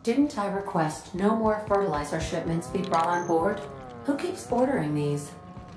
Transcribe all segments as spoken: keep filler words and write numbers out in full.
Didn't I request no more fertilizer shipments be brought on board? Who keeps ordering these?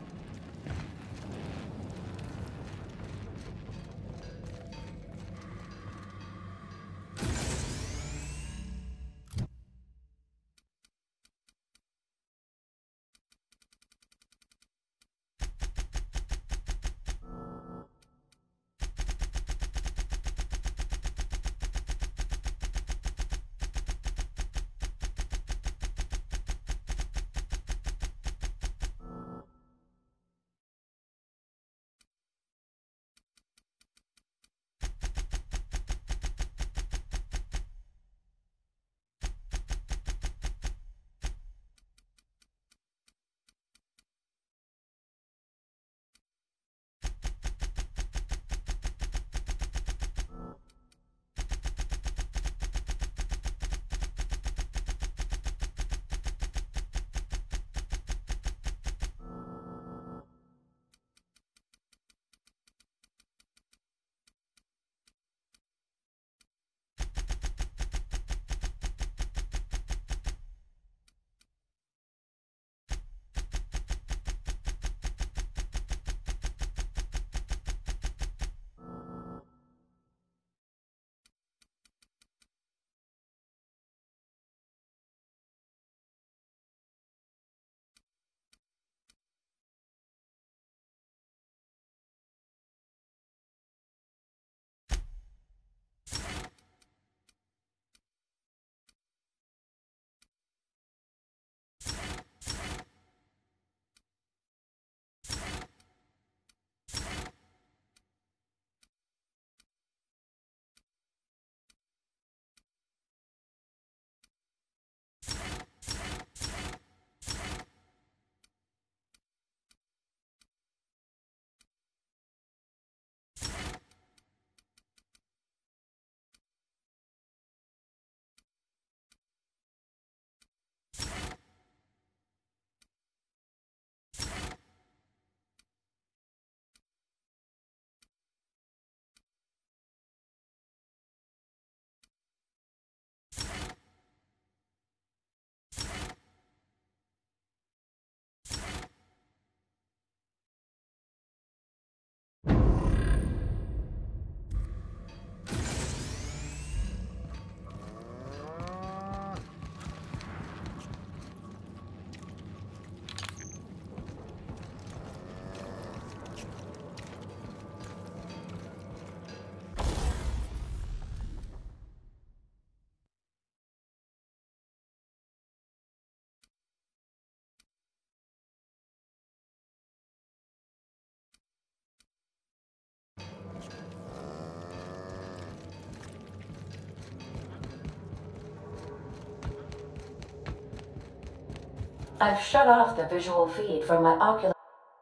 I've shut off the visual feed from my ocular.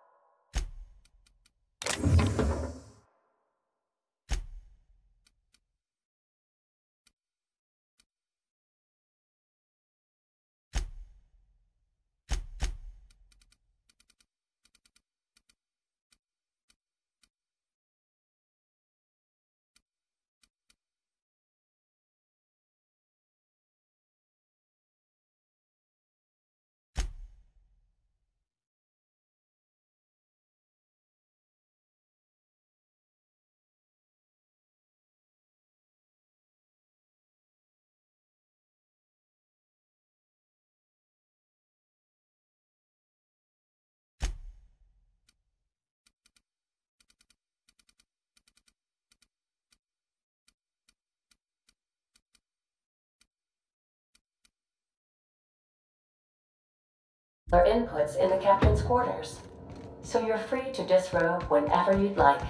Inputs in the captain's quarters, so you're free to disrobe whenever you'd like.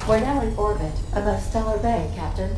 We're now in orbit above Stellar Bay, Captain.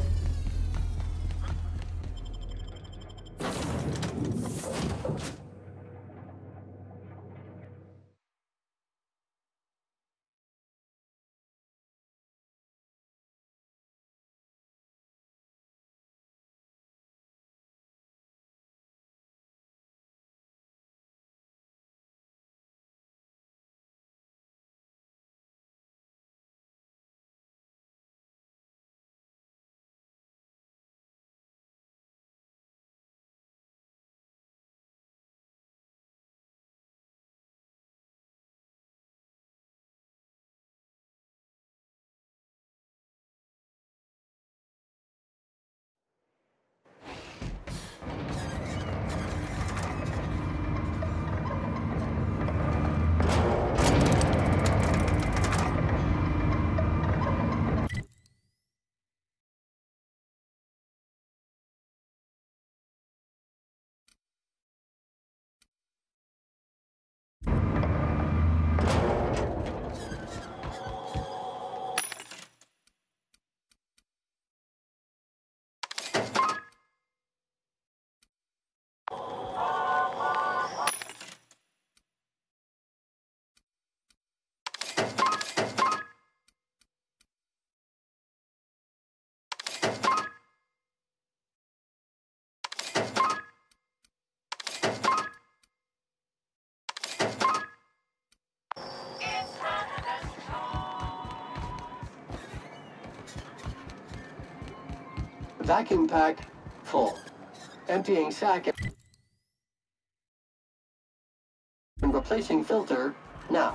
Vacuum pack full. Emptying sack and replacing filter now.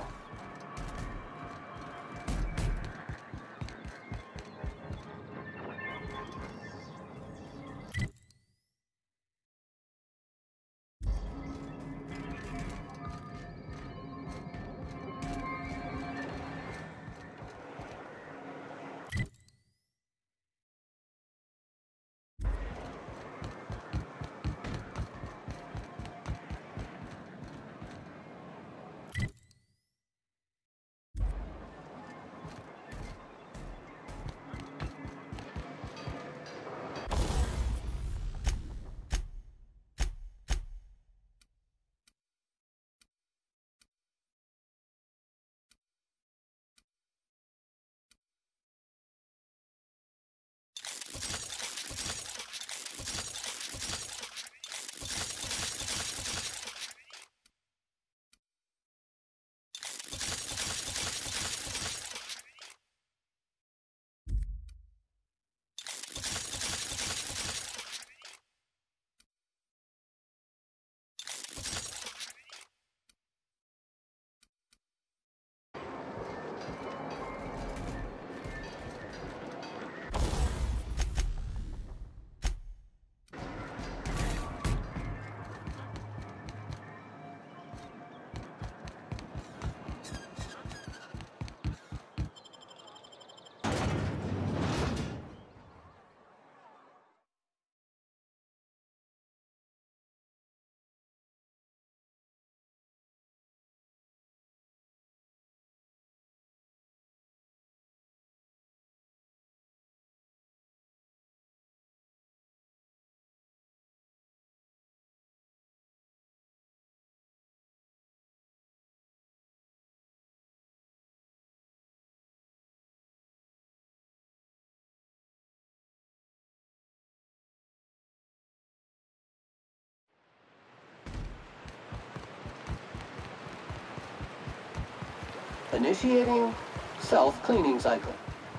Initiating self-cleaning cycle.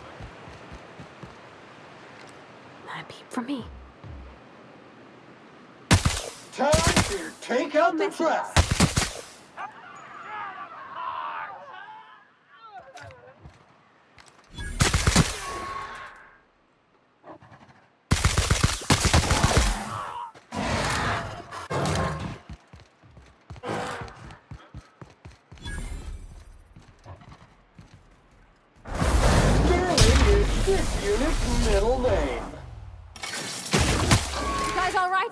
Not a peep from me. Time to take out the trash. This unit's middle name. You guys all right?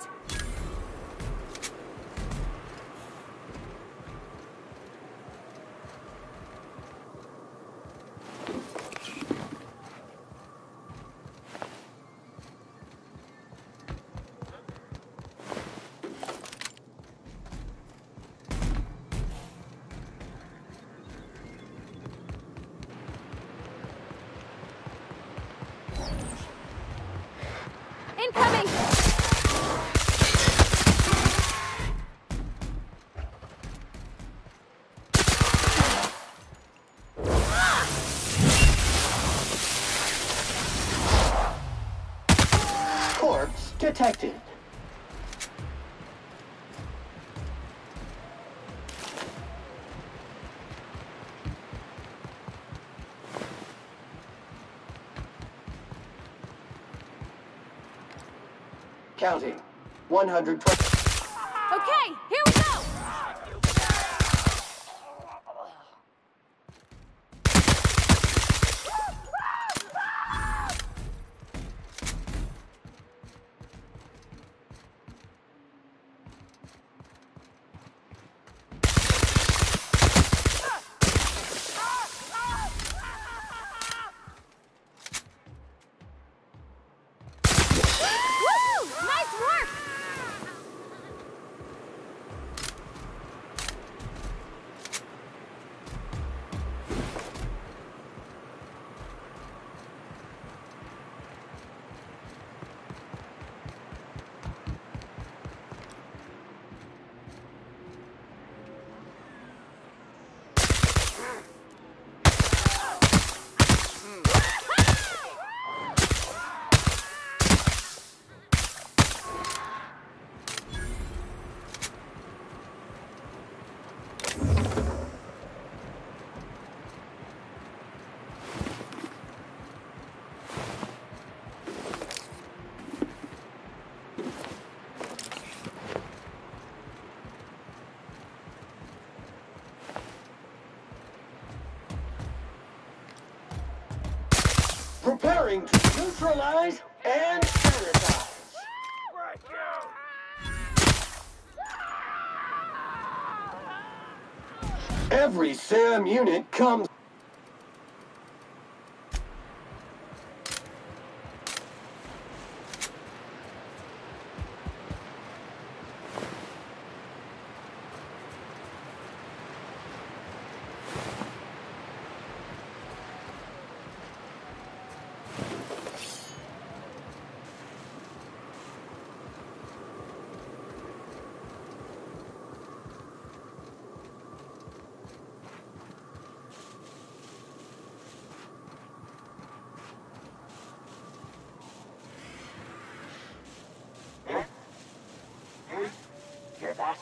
Incoming! Corpse detected. Counting. one hundred twenty. Okay, here we go! Woo! Nice work! Preparing to neutralize and sanitize. Every SAM unit comes. Hear that?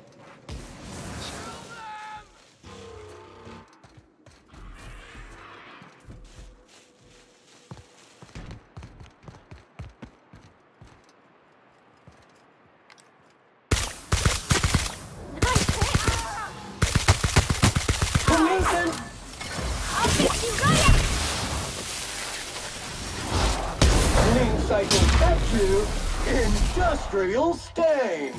Pollution! I'll fix you right up! Clean cycle step two, industrial stain.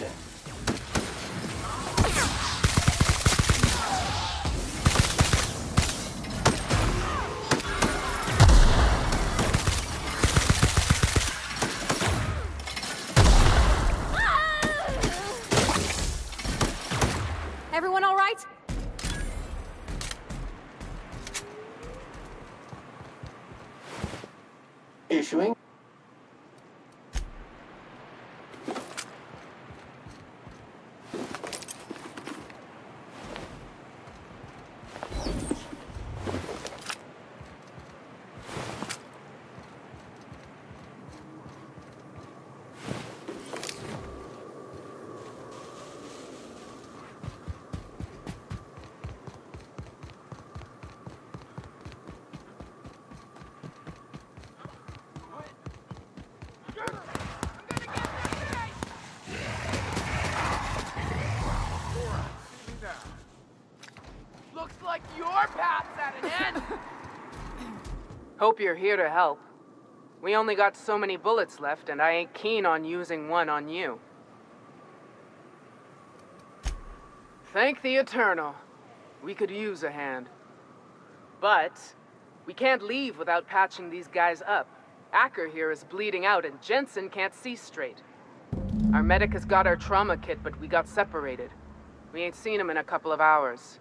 Everyone all right? Issuing. Looks like your path's at an end! Hope you're here to help. We only got so many bullets left, and I ain't keen on using one on you. Thank the Eternal. We could use a hand. But we can't leave without patching these guys up. Acker here is bleeding out, and Jensen can't see straight. Our medic has got our trauma kit, but we got separated. We ain't seen him in a couple of hours.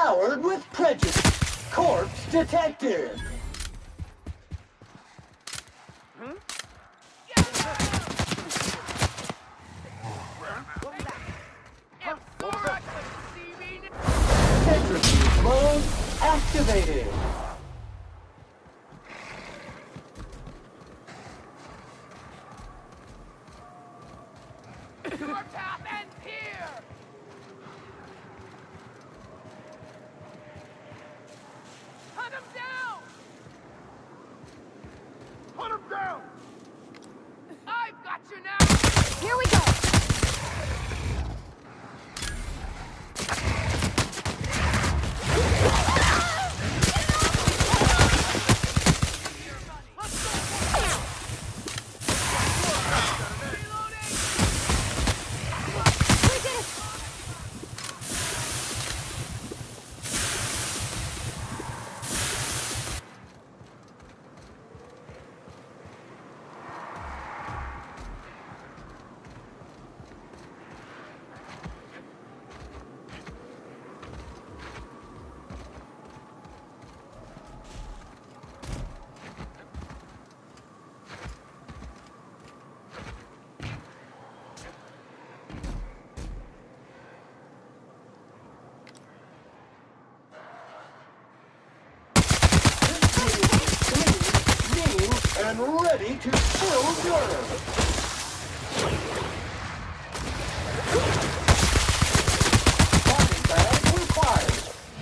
Powered with prejudice. Corpse detected. Centrifuge mode activated. Your path ends here! Hunt him down! Hunt him down! I've got you now! Here we go! And ready to spill dirt. Body bag required.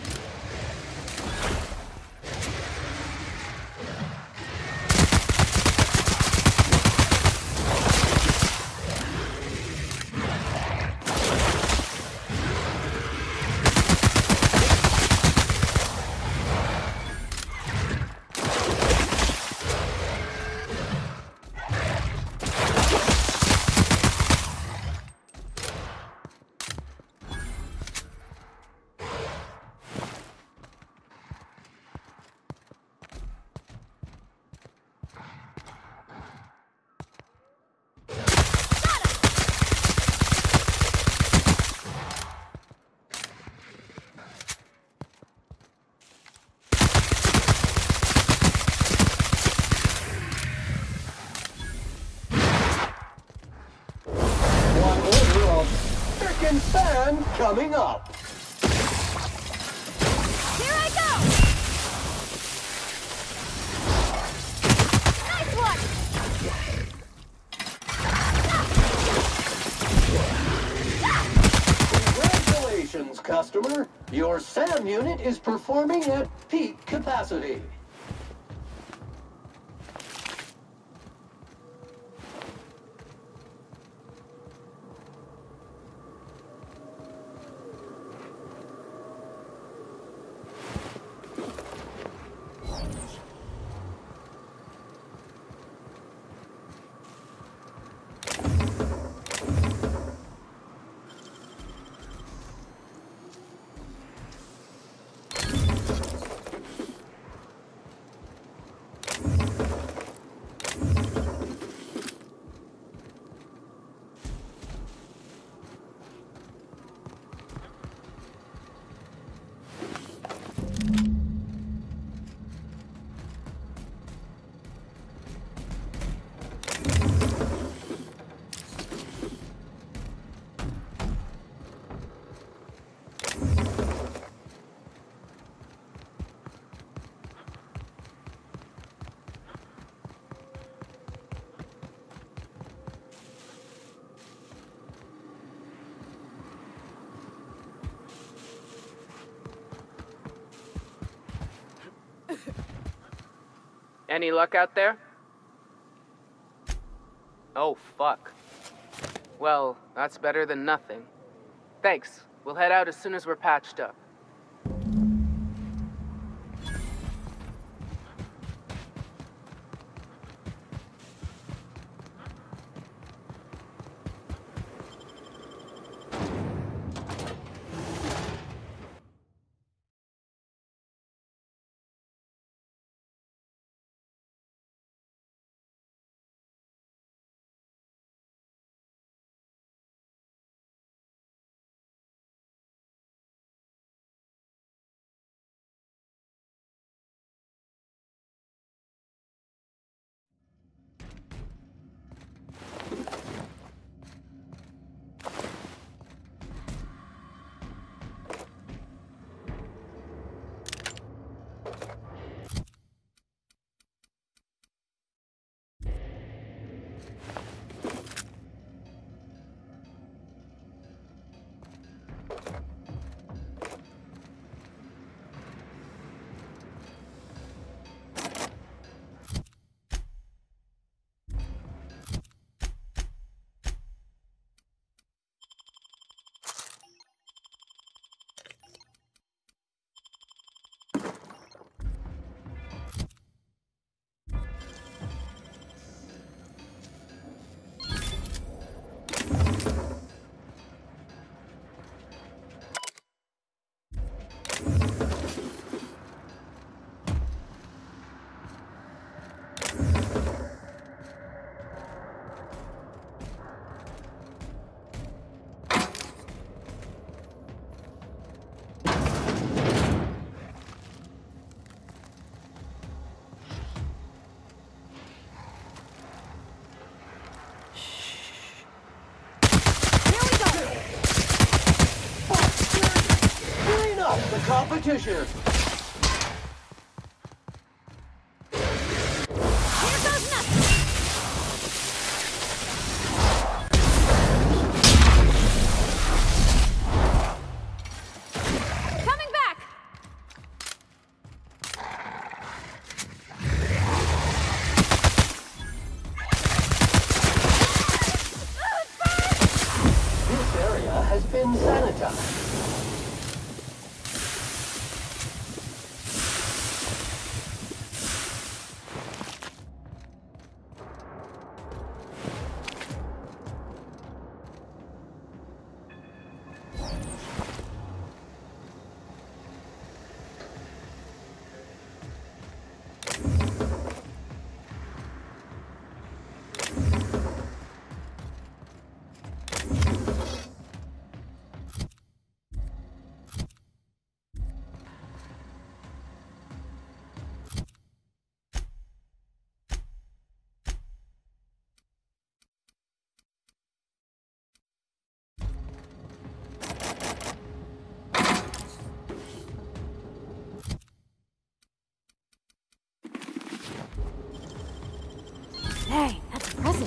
Fan coming up. Here I go! Nice one! Congratulations, customer. Your SAM unit is performing at peak capacity. Any luck out there? Oh, fuck. Well, that's better than nothing. Thanks. We'll head out as soon as we're patched up. competition. Here goes nothing! Coming back! This area has been sanitized. Hey, that's a present.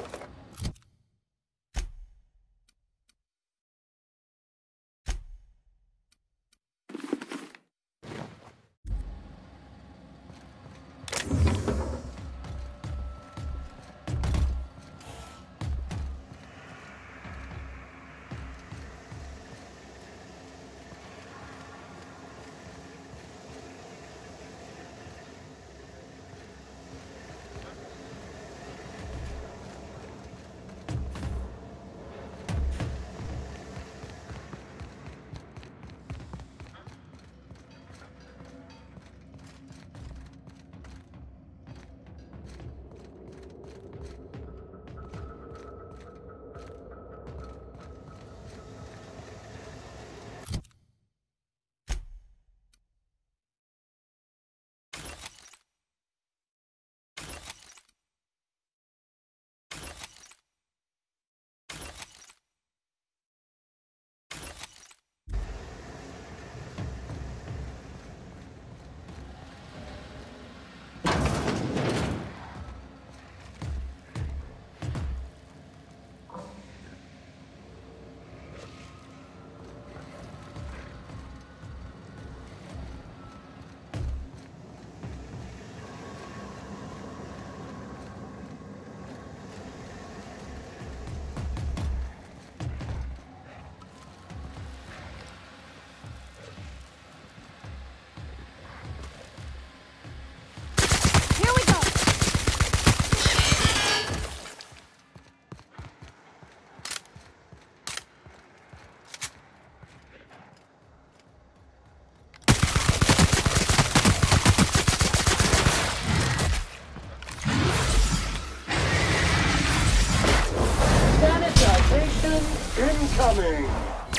Incoming!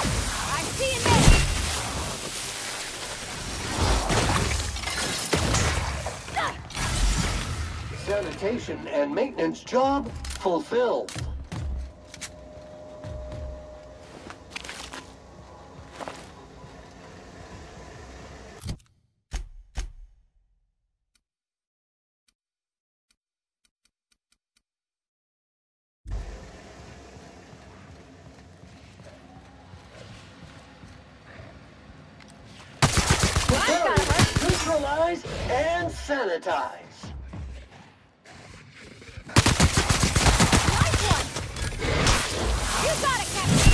I'm seeing this! Sanitation and maintenance job fulfilled. Neutralize and sanitize. Nice one! You got it, Captain!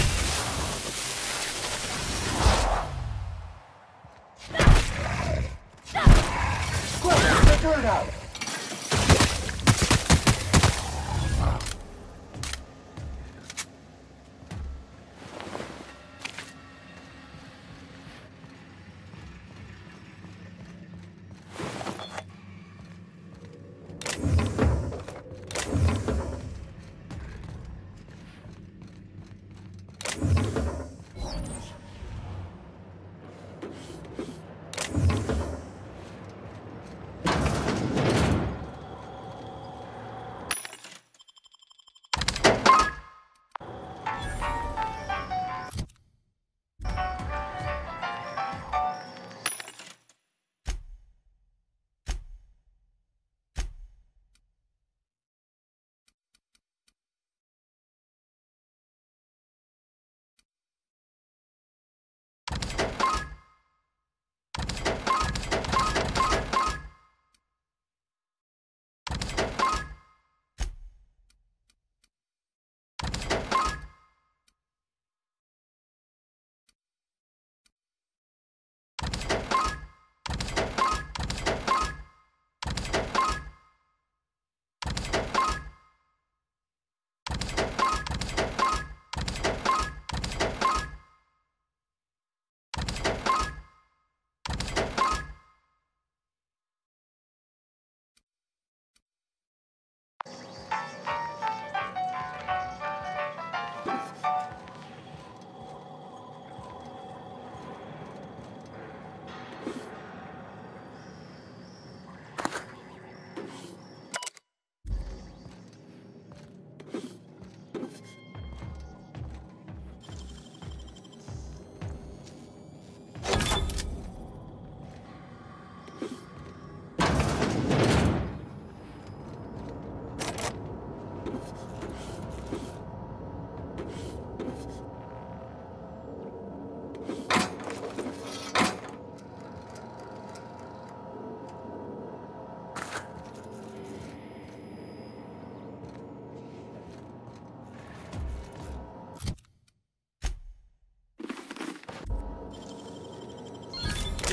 Square the dirt out.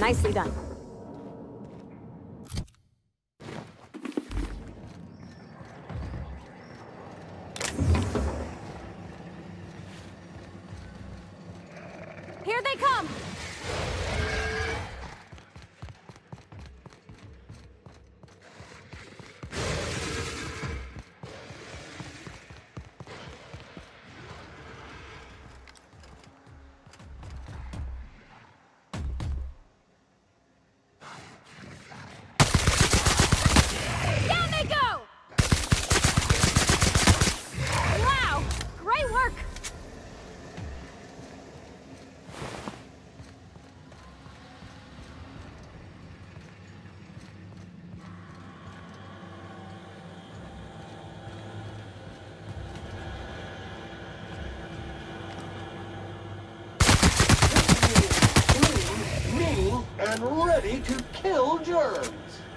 Nicely done. Here they come! Down they go! Wow! Great work! Clean, mean, and ready to kill germs.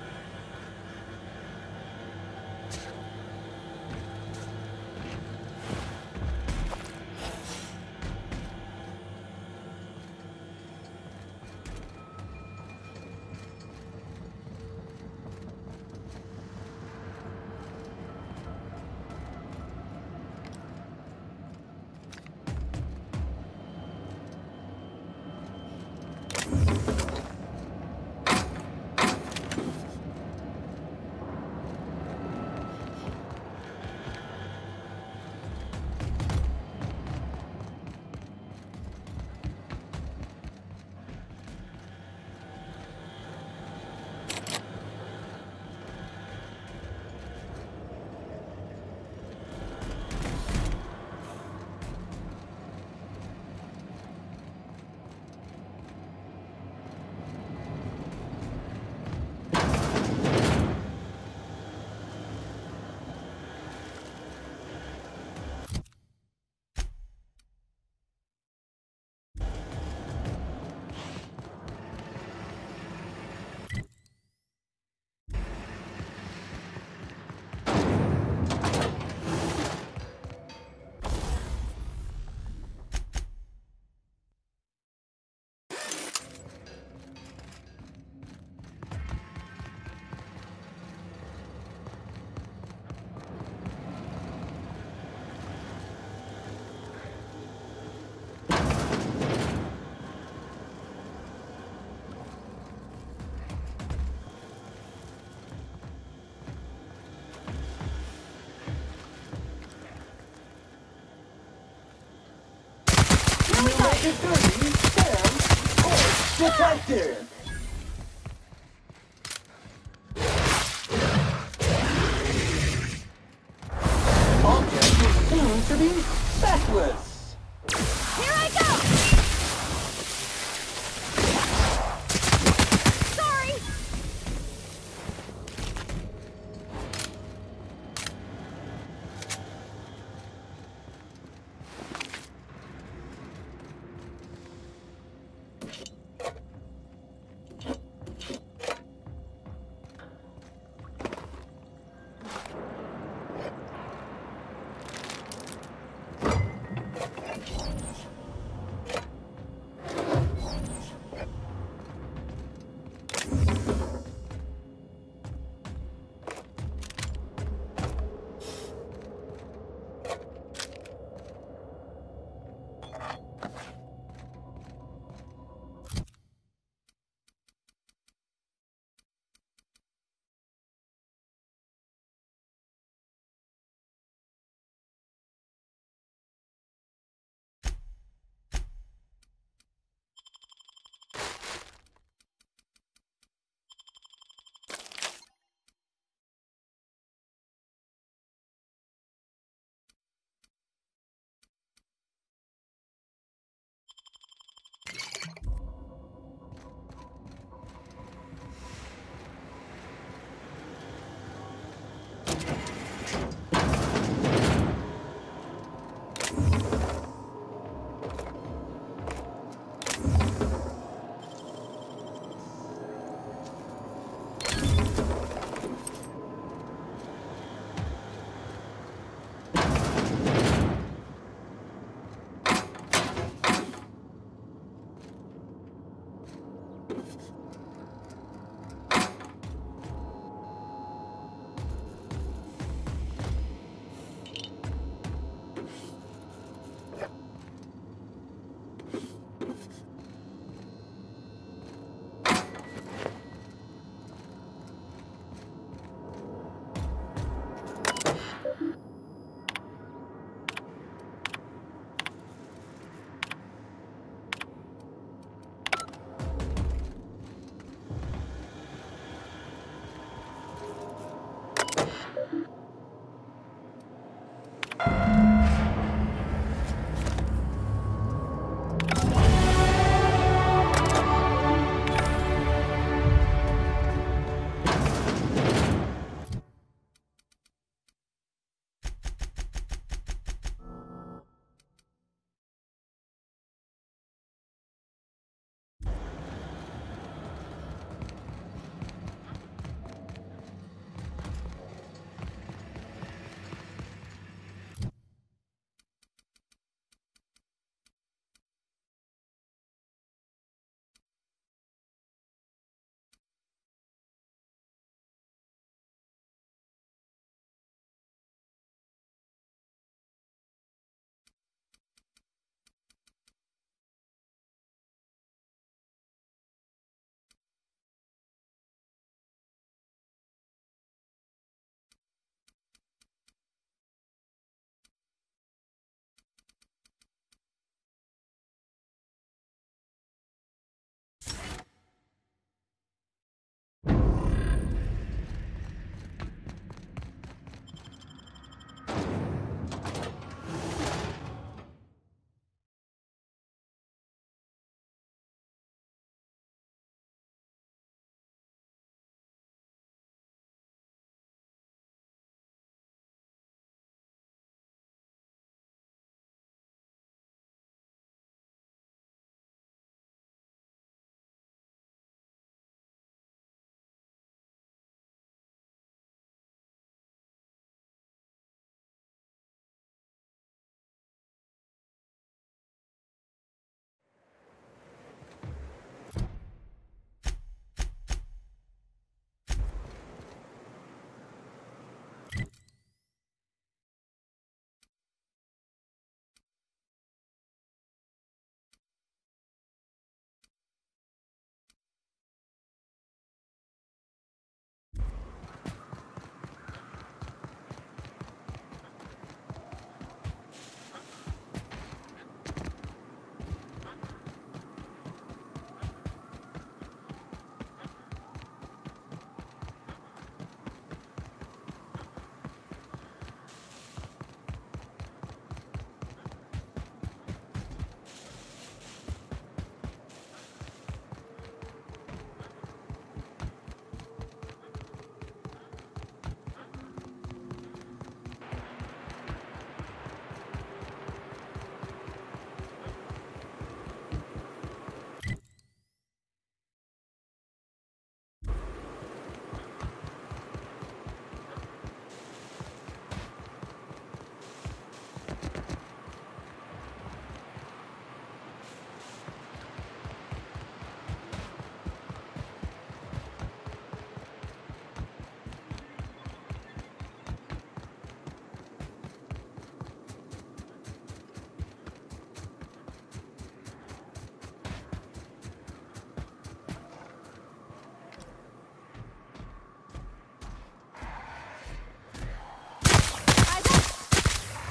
thirty, Sam, course detected. Object is soon to be feckless. Here I go! Sorry!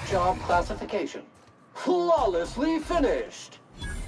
job classification. Flawlessly finished!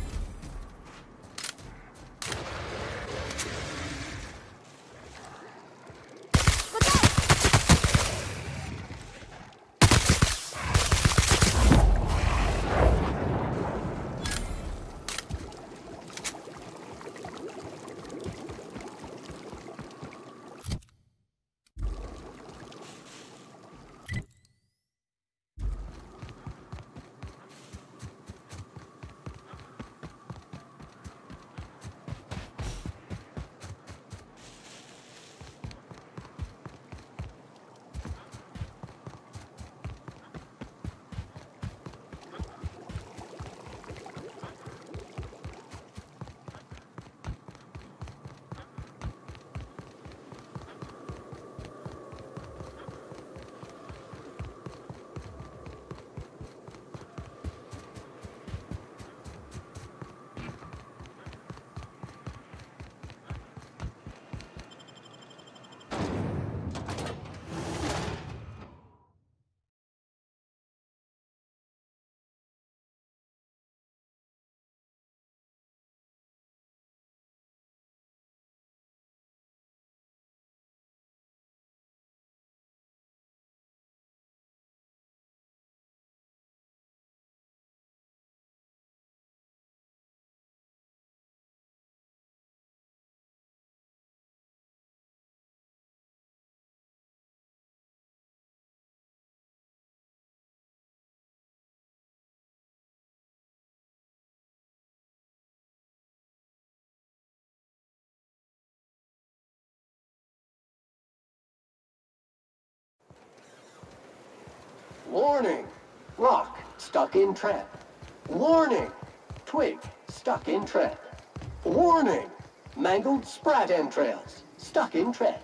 Warning! Rock stuck in trap. Warning! Twig stuck in trap. Warning! Mangled sprat entrails stuck in trap.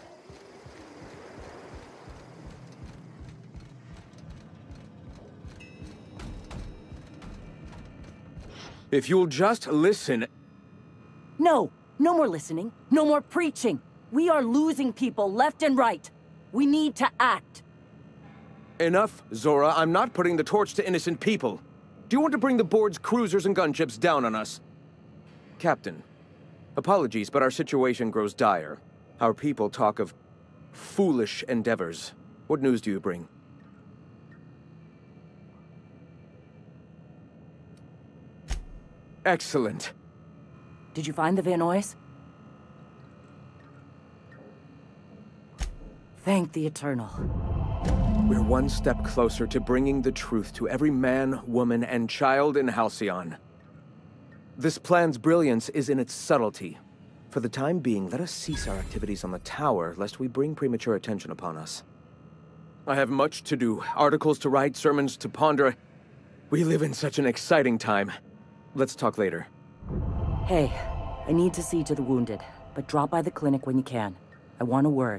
If you'll just listen... No! No more listening. No more preaching. We are losing people left and right. We need to act. Enough, Zora. I'm not putting the torch to innocent people. Do you want to bring the board's cruisers and gunships down on us? Captain, apologies, but our situation grows dire. Our people talk of foolish endeavors. What news do you bring? Excellent. Did you find the Vanois? Thank the Eternal. We're one step closer to bringing the truth to every man, woman, and child in Halcyon. This plan's brilliance is in its subtlety. For the time being, let us cease our activities on the tower, lest we bring premature attention upon us. I have much to do, articles to write, sermons to ponder. We live in such an exciting time. Let's talk later. Hey, I need to see to the wounded, but drop by the clinic when you can. I want a word.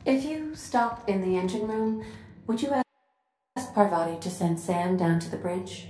If you stop in the engine room, would you ask Parvati to send Sam down to the bridge?